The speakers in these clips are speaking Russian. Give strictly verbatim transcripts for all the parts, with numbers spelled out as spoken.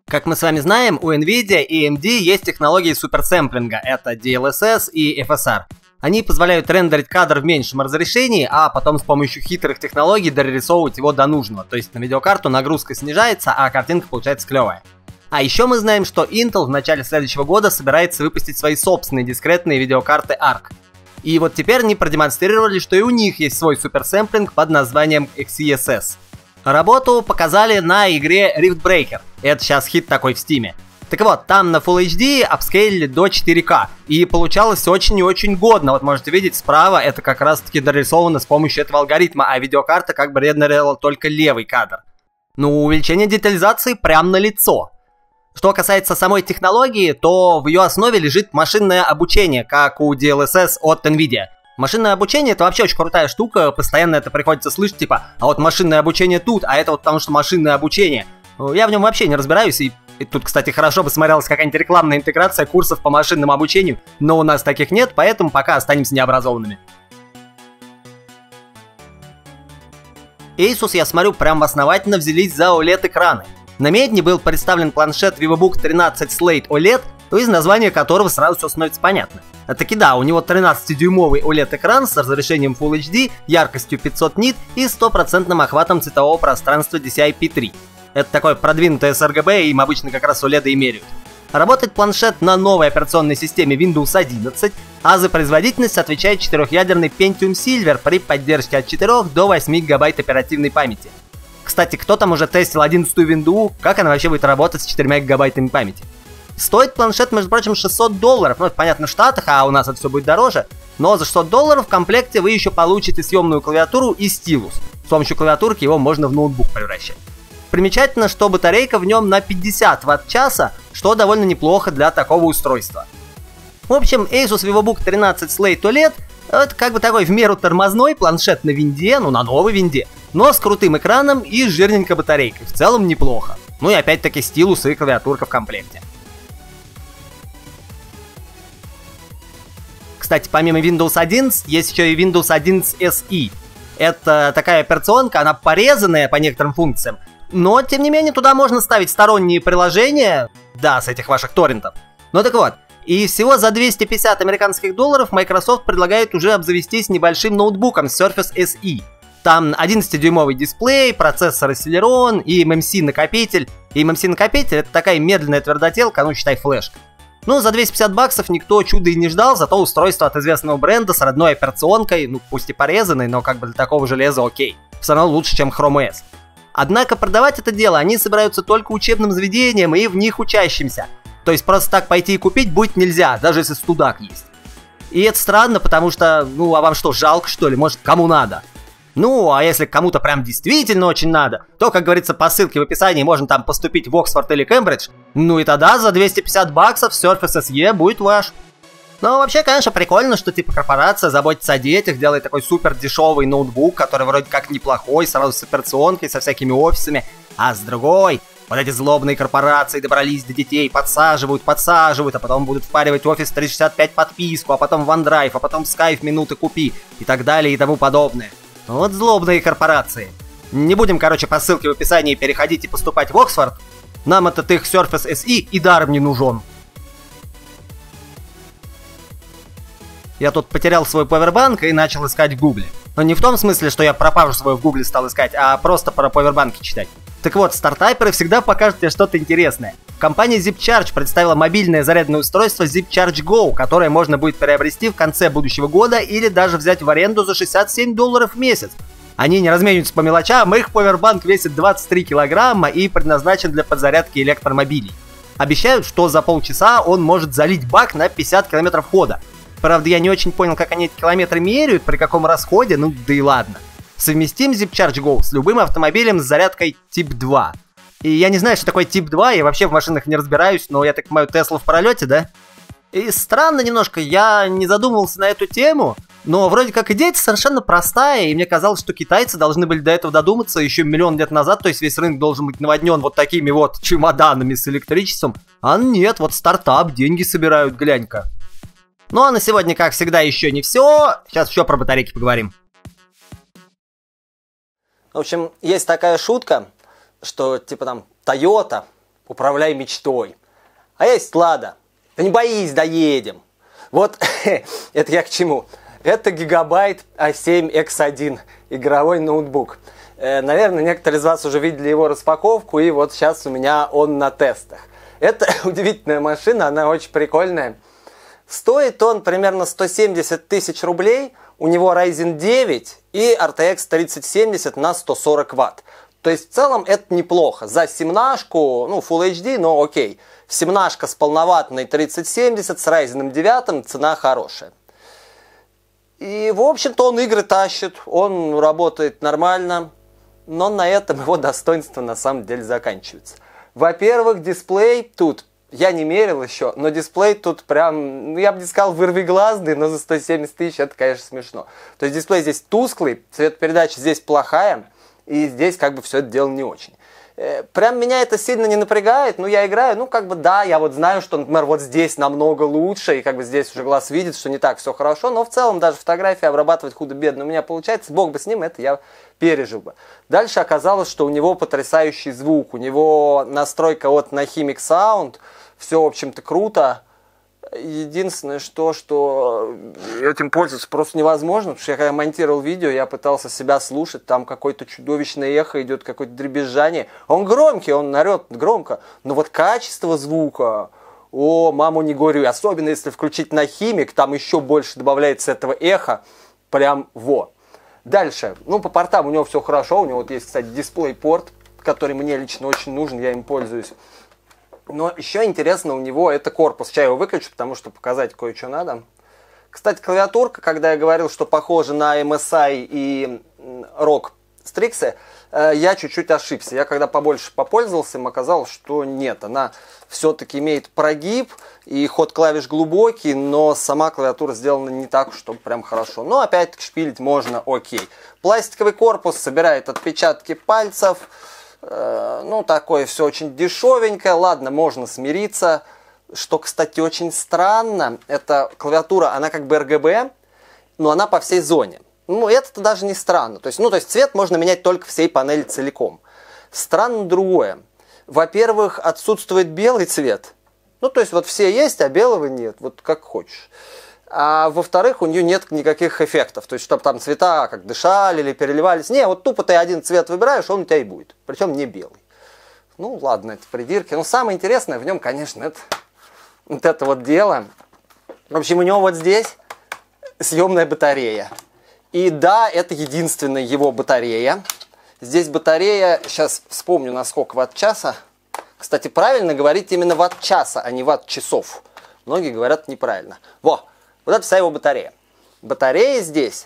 Как мы с вами знаем, у NVIDIA и A M D есть технологии суперсэмплинга, это ди эл эс эс и эф эс ар. Они позволяют рендерить кадр в меньшем разрешении, а потом с помощью хитрых технологий дорисовывать его до нужного. То есть на видеокарту нагрузка снижается, а картинка получается клевая. А еще мы знаем, что Intel в начале следующего года собирается выпустить свои собственные дискретные видеокарты арк. И вот теперь они продемонстрировали, что и у них есть свой суперсэмплинг под названием икс и эс эс. Работу показали на игре Rift Breaker. Это сейчас хит такой в Steam. Так вот, там на Full эйч ди апскейлили до четыре ка. И получалось очень и очень годно. Вот можете видеть, справа это как раз таки дорисовано с помощью этого алгоритма, а видеокарта как бы рендерила только левый кадр. Ну, увеличение детализации прям на лицо. Что касается самой технологии, то в ее основе лежит машинное обучение, как у ди эл эс эс от NVIDIA. Машинное обучение — это вообще очень крутая штука, постоянно это приходится слышать, типа, а вот машинное обучение тут, а это вот потому что машинное обучение. Я в нем вообще не разбираюсь, и, и тут, кстати, хорошо бы смотрелась какая-нибудь рекламная интеграция курсов по машинному обучению, но у нас таких нет, поэтому пока останемся необразованными. Asus, я смотрю, прям основательно взялись за о лед-экраны. На Медне был представлен планшет VivoBook тринадцать Slate о лед, из названия которого сразу все становится понятно. А таки да, у него тринадцатидюймовый о лед-экран с разрешением Full эйч ди, яркостью пятьсот нит и стопроцентным охватом цветового пространства ди си ай пи три. Это такое продвинутое эс эр джи би, им обычно как раз о лед и меряют. Работает планшет на новой операционной системе Windows одиннадцать, а за производительность отвечает четырехъядерный Pentium Silver при поддержке от четырёх до восьми гигабайт оперативной памяти. Кстати, кто там уже тестил одиннадцатую винду, как она вообще будет работать с четырьмя гигабайтами памяти? Стоит планшет, между прочим, шестьсот долларов, ну это понятно в Штатах, а у нас это все будет дороже, но за шестьсот долларов в комплекте вы еще получите съемную клавиатуру и стилус. С помощью клавиатурки его можно в ноутбук превращать. Примечательно, что батарейка в нем на пятьдесят ватт-часа, что довольно неплохо для такого устройства. В общем, Asus VivoBook тринадцать Slate о лед это как бы такой в меру тормозной планшет на винде, ну на новой винде, но с крутым экраном и жирненькой батарейкой, в целом неплохо. Ну и опять-таки стилус и клавиатурка в комплекте. Кстати, помимо Windows одиннадцать, есть еще и Windows одиннадцать эс и. Это такая операционка, она порезанная по некоторым функциям, но, тем не менее, туда можно ставить сторонние приложения, да, с этих ваших торрентов. Ну так вот, и всего за двести пятьдесят американских долларов Microsoft предлагает уже обзавестись небольшим ноутбуком Surface эс и. Там одиннадцатидюймовый дисплей, процессор Celeron и эм эм си накопитель. И эм эм си накопитель это такая медленная твердотелка, ну считай флешка. Ну, за двести пятьдесят баксов никто чуда и не ждал, зато устройство от известного бренда с родной операционкой, ну, пусть и порезанной, но как бы для такого железа окей. Все равно лучше, чем Chrome о эс. Однако продавать это дело они собираются только учебным заведениям и в них учащимся. То есть просто так пойти и купить будет нельзя, даже если студак есть. И это странно, потому что, ну, а вам что, жалко что ли? Может, кому надо? Ну, а если кому-то прям действительно очень надо, то, как говорится, по ссылке в описании можно там поступить в Оксфорд или Кембридж. Ну и тогда за двести пятьдесят баксов Surface эс и будет ваш. Но вообще, конечно, прикольно, что типа корпорация заботится о детях, делает такой супер дешевый ноутбук, который вроде как неплохой, сразу с операционкой, со всякими офисами. А с другой, вот эти злобные корпорации добрались до детей, подсаживают, подсаживают, а потом будут впаривать Office триста шестьдесят пять подписку, а потом OneDrive, а потом Skype минуты купи и так далее и тому подобное. Вот злобные корпорации. Не будем, короче, по ссылке в описании переходить и поступать в Оксфорд. Нам этот их Surface эс и и даром не нужен. Я тут потерял свой павербанк и начал искать в гугле. Но не в том смысле, что я пропажу свою в гугле стал искать, а просто про павербанки читать. Так вот, стартаперы всегда покажут тебе что-то интересное. Компания ZipCharge представила мобильное зарядное устройство ZipCharge Go, которое можно будет приобрести в конце будущего года или даже взять в аренду за шестьдесят семь долларов в месяц. Они не размениваются по мелочам, их павербанк весит двадцать три килограмма и предназначен для подзарядки электромобилей. Обещают, что за полчаса он может залить бак на пятьдесят километров хода. Правда, я не очень понял, как они эти километры меряют, при каком расходе, ну да и ладно. Совместим ZipCharge Go с любым автомобилем с зарядкой тип два. И я не знаю, что такое тип два, я вообще в машинах не разбираюсь, но я так понимаю, Тесла в пролете, да? И странно немножко, я не задумывался на эту тему, но вроде как идея совершенно простая, и мне казалось, что китайцы должны были до этого додуматься еще миллион лет назад, то есть весь рынок должен быть наводнен вот такими вот чемоданами с электричеством. А нет, вот стартап, деньги собирают, глянь-ка. Ну а на сегодня, как всегда, еще не все. Сейчас еще про батарейки поговорим. В общем, есть такая шутка, что типа там Toyota управляй мечтой. А есть Лада. Да не боись, доедем. Вот это я к чему? Это Gigabyte а семь икс один, игровой ноутбук. Наверное, некоторые из вас уже видели его распаковку, и вот сейчас у меня он на тестах. Это удивительная машина, она очень прикольная. Стоит он примерно сто семьдесят тысяч рублей, у него Ryzen девять и эр ти экс тридцать семьдесят на сто сорок ватт. То есть в целом это неплохо. За семнашку, ну, Full эйч ди, но окей. Семнашка с полноватной тридцать семьдесят, с Ryzen девять, цена хорошая. И, в общем-то, он игры тащит, он работает нормально, но на этом его достоинство на самом деле заканчивается. Во-первых, дисплей тут, я не мерил еще, но дисплей тут прям, ну, я бы не сказал вырвиглазный, но за сто семьдесят тысяч это, конечно, смешно. То есть дисплей здесь тусклый, цветопередача здесь плохая, и здесь как бы все это дело не очень. Прям меня это сильно не напрягает, ну я играю, ну как бы да, я вот знаю, что, например, вот здесь намного лучше, и как бы здесь уже глаз видит, что не так все хорошо, но в целом даже фотографии обрабатывать худо-бедно у меня получается, бог бы с ним, это я пережил бы. Дальше оказалось, что у него потрясающий звук, у него настройка от Nahimic Sound, все, в общем-то, круто. Единственное, что, что этим пользоваться просто невозможно, потому что я когда монтировал видео, я пытался себя слушать, там какое-то чудовищное эхо идет, какое-то дребезжание. Он громкий, он орет громко, но вот качество звука, о, маму не горюй, особенно если включить Nahimic, там еще больше добавляется этого эха, прям во. Дальше, ну по портам у него все хорошо, у него вот есть, кстати, DisplayPort, который мне лично очень нужен, я им пользуюсь. Но еще интересно у него это корпус. Сейчас я его выключу, потому что показать кое-что надо. Кстати, клавиатурка, когда я говорил, что похожа на эм эс ай и рог Strix, я чуть-чуть ошибся. Я когда побольше попользовался, им оказалось, что нет. Она все-таки имеет прогиб и ход клавиш глубокий, но сама клавиатура сделана не так, чтобы прям хорошо. Но опять-таки шпилить можно, окей. Пластиковый корпус собирает отпечатки пальцев. Ну, такое все очень дешевенькое. Ладно, можно смириться. Что, кстати, очень странно, эта клавиатура, она как бы эр гэ бэ, но она по всей зоне. Ну, это-то даже не странно. То есть, ну, то есть цвет можно менять только всей панели целиком. Странно другое. Во-первых, отсутствует белый цвет. Ну, то есть, вот все есть, а белого нет. Вот как хочешь. А во-вторых, у нее нет никаких эффектов. То есть, чтобы там цвета как дышали или переливались. Не, вот тупо ты один цвет выбираешь, он у тебя и будет. Причем не белый. Ну, ладно, это придирки. Но самое интересное в нем, конечно, это вот это вот дело. В общем, у него вот здесь съемная батарея. И да, это единственная его батарея. Здесь батарея, сейчас вспомню, на сколько ватт-часа. Кстати, правильно говорить именно ватт-часа, а не ватт-часов. Многие говорят неправильно. Во! Вот это вся его батарея. Батарея здесь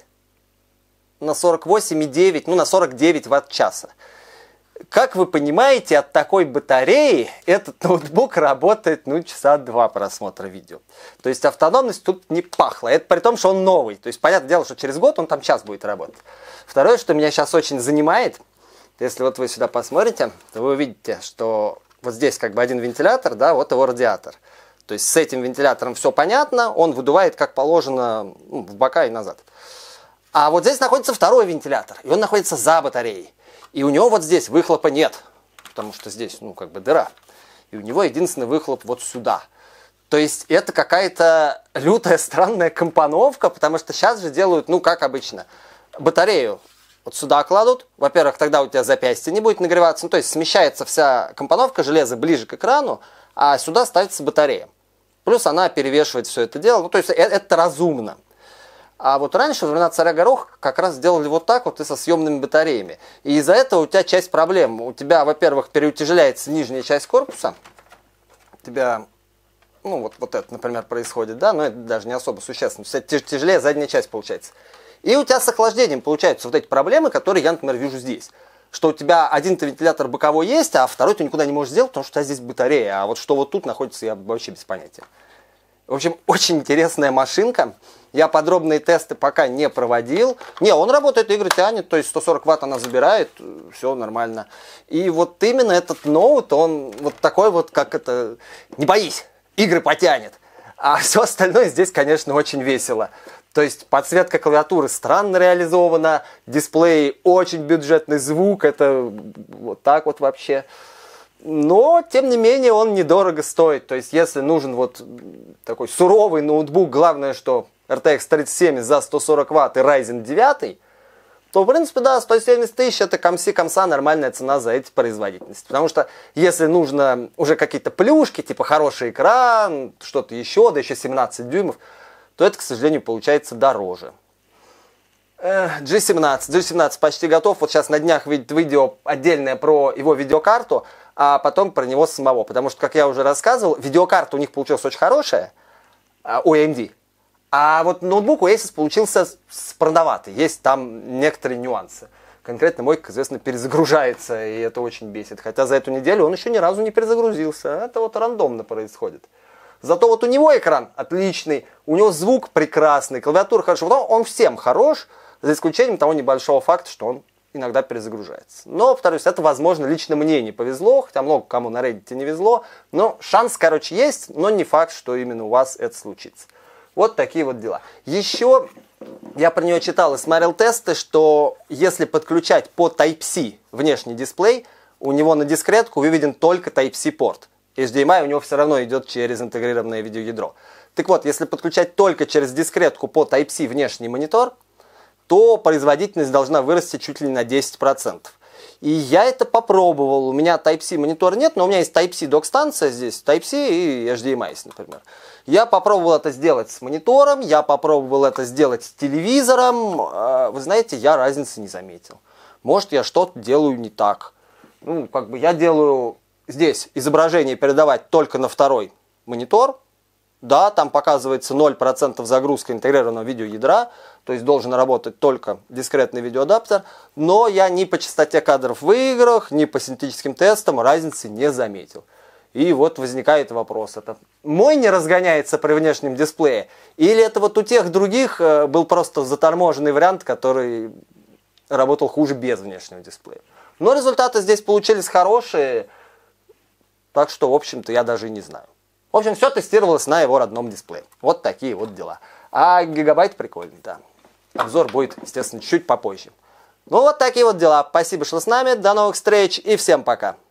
на сорок восемь и девять, ну на сорок девять ватт-часа. Как вы понимаете, от такой батареи этот ноутбук работает, ну, часа два просмотра видео. То есть автономность тут не пахло. Это при том, что он новый. То есть, понятное дело, что через год он там час будет работать. Второе, что меня сейчас очень занимает, если вот вы сюда посмотрите, то вы увидите, что вот здесь как бы один вентилятор, да, вот его радиатор. То есть с этим вентилятором все понятно, он выдувает как положено, ну, в бока и назад. А вот здесь находится второй вентилятор, и он находится за батареей. И у него вот здесь выхлопа нет, потому что здесь, ну, как бы дыра. И у него единственный выхлоп вот сюда. То есть это какая-то лютая странная компоновка, потому что сейчас же делают, ну, как обычно, батарею вот сюда кладут. Во-первых, тогда у тебя запястье не будет нагреваться, ну, то есть смещается вся компоновка железа ближе к экрану, а сюда ставится батарея. Плюс она перевешивает все это дело, ну, то есть это, это разумно. А вот раньше, во времена царя Гороха, как раз сделали вот так вот и со съемными батареями. И из-за этого у тебя часть проблем. У тебя, во-первых, переутяжеляется нижняя часть корпуса. У тебя, ну вот, вот это, например, происходит, да, но это даже не особо существенно. То есть тяжелее задняя часть получается. И у тебя с охлаждением получаются вот эти проблемы, которые я, например, вижу здесь. Что у тебя один-то вентилятор боковой есть, а второй ты никуда не можешь сделать, потому что у тебя здесь батарея. А вот что вот тут находится, я вообще без понятия. В общем, очень интересная машинка. Я подробные тесты пока не проводил. Не, он работает, игры тянет, то есть сто сорок ватт она забирает, все нормально. И вот именно этот ноут, он вот такой вот, как это, не боись, игры потянет. А все остальное здесь, конечно, очень весело. То есть подсветка клавиатуры странно реализована, дисплей очень бюджетный, звук, это вот так вот вообще. Но, тем не менее, он недорого стоит. То есть, если нужен вот такой суровый ноутбук, главное, что эр ти экс тридцать семьдесят за сто сорок ватт и Ryzen девять, то, в принципе, да, сто семьдесят тысяч это комси-комса нормальная цена за эти производительности. Потому что, если нужно уже какие-то плюшки, типа хороший экран, что-то еще, да еще семнадцать дюймов, то это, к сожалению, получается дороже. джи семнадцать. джи семнадцать почти готов. Вот сейчас на днях выйдет видео отдельное про его видеокарту, а потом про него самого. Потому что, как я уже рассказывал, видеокарта у них получилась очень хорошая, у эй эм ди. А вот ноутбук у Asus получился продаватый. Есть там некоторые нюансы. Конкретно мой, как известно, перезагружается, и это очень бесит. Хотя за эту неделю он еще ни разу не перезагрузился. Это вот рандомно происходит. Зато вот у него экран отличный, у него звук прекрасный, клавиатура хорошая. Вот он, он всем хорош, за исключением того небольшого факта, что он иногда перезагружается. Но, повторюсь, это, возможно, лично мне не повезло, хотя много кому на Reddit не везло. Но шанс, короче, есть, но не факт, что именно у вас это случится. Вот такие вот дела. Еще я про нее читал и смотрел тесты, что если подключать по Type-C внешний дисплей, у него на дискретку выведен только Type-C порт. эйч ди эм ай у него все равно идет через интегрированное видеоядро. Так вот, если подключать только через дискретку по Type-C внешний монитор, то производительность должна вырасти чуть ли не на десять процентов. И я это попробовал. У меня Type-C монитора нет, но у меня есть Type-C док-станция здесь, Type-C и эйч ди эм ай, например. Я попробовал это сделать с монитором, я попробовал это сделать с телевизором. Вы знаете, я разницы не заметил. Может, я что-то делаю не так. Ну, как бы я делаю здесь изображение передавать только на второй монитор. Да, там показывается ноль процентов загрузка интегрированного видеоядра, то есть должен работать только дискретный видеоадаптер, но я ни по частоте кадров в играх, ни по синтетическим тестам разницы не заметил. И вот возникает вопрос, это мой не разгоняется при внешнем дисплее, или это вот у тех других был просто заторможенный вариант, который работал хуже без внешнего дисплея. Но результаты здесь получились хорошие, так что, в общем-то, я даже и не знаю. В общем, все тестировалось на его родном дисплее. Вот такие вот дела. А гигабайт прикольный, да. Обзор будет, естественно, чуть попозже. Ну, вот такие вот дела. Спасибо, что с нами. До новых встреч и всем пока.